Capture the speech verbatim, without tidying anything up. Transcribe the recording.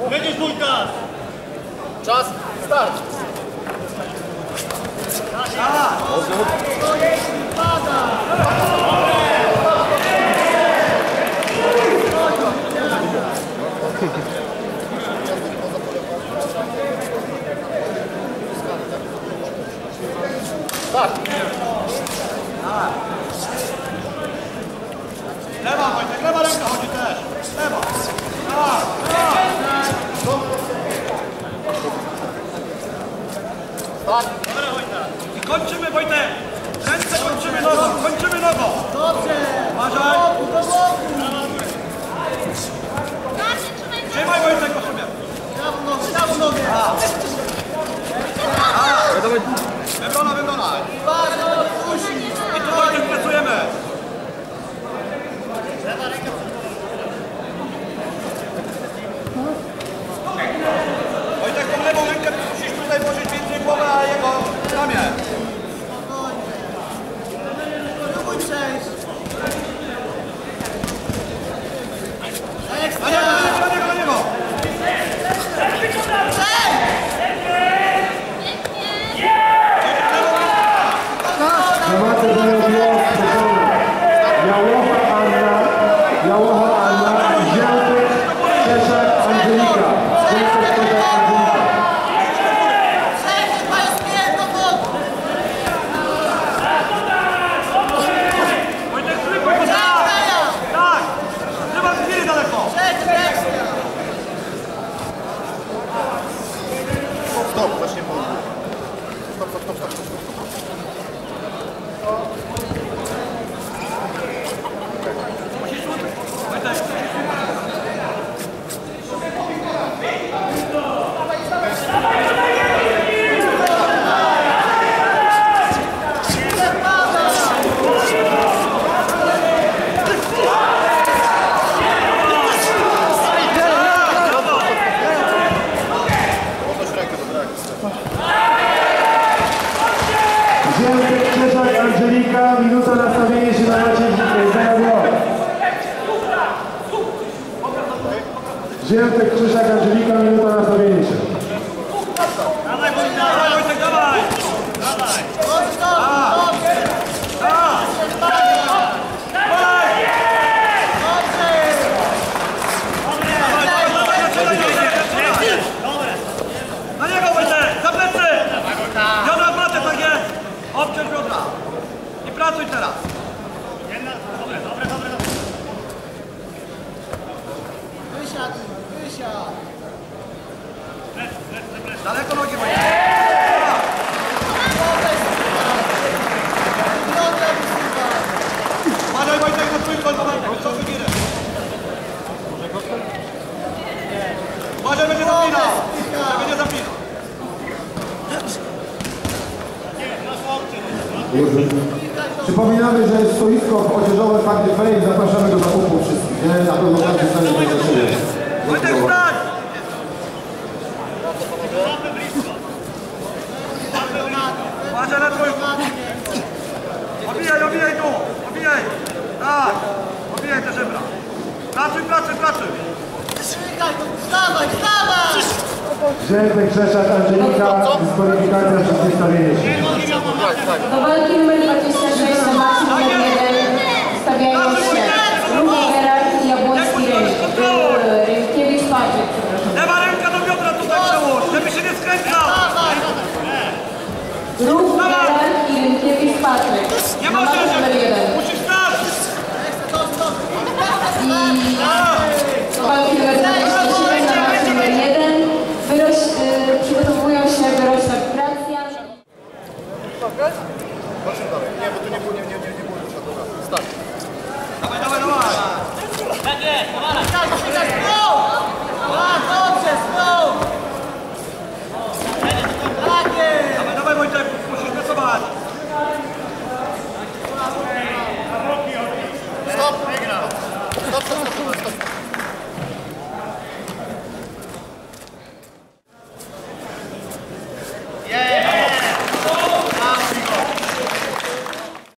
Będziesz Wójtas! Czas, start! A! Start! Lewa, Wojtek, lewa ręka chodzi też! Lewa! Tak, tak! Start! Dobra, Wojtek! I kończymy, Wojtek! Ręce kończymy nogą, kończymy nogą! Dobrze! Uważaj! Trzymaj, Wojtek, po sobie! Prawą nogę, prawą nogę! Wybrona, wybrona! I tu, Wojtek, pracujemy! Lewa ręka. Wojtek, tą lewą rękę musisz tutaj włożyć między głowę a jego ramię. Spokojnie. Próbuj przejść. Na niego, na niego, na niego, na niego. Tematy dają głos Jałocha Anna, Jałocha Anna, Ziętek, Czeszak, Angelika. Ziętek, Czeszak, Angelika. Wojtek, trójkoj go tak! Tak! Trzeba chwilę daleko! Stop, właśnie było. Stop, stop, stop, stop, stop. Ziętek, Czeszak, Angelika, minuta nastawienie się na Maciej Zajadło. Ziętek, Czeszak, Angelika, minuta nastawienie się. Dawaj, Wojtek, dawaj, Wojtek, dawaj! Dawaj! Tak! Na niego, Wojtek! Za plecy! Biodra w matę, tak jest! Obciąż biodra! I pracuj teraz! Dobre, dobre, dobre, dobre! Wysiadł, wysiadł! Daleko nogi, Wojtek! Uważaj, Wojtek, na twój gol, co wybierę? Uważaj, będzie zapinał! Będzie zapinał! Przypominamy, że jest stoisko odzieżowe Party Fame. Zapraszamy do zakupu wszystkich. Nie? Na pewno każdy stanie do zobaczenia. Wojtek, wstań! Uważaj na twój... Obijaj, obijaj tu! Obijaj! Tak! Obijaj te żebra! Pracuj, pracuj, pracuj! Wstawaj, wstawaj! Ziętek, Czeszak, Angelika, dyskwalifikacja przez wystawienie się. Do walki numer dwadzieścia sześć na maksimum jeden stawiają się drugie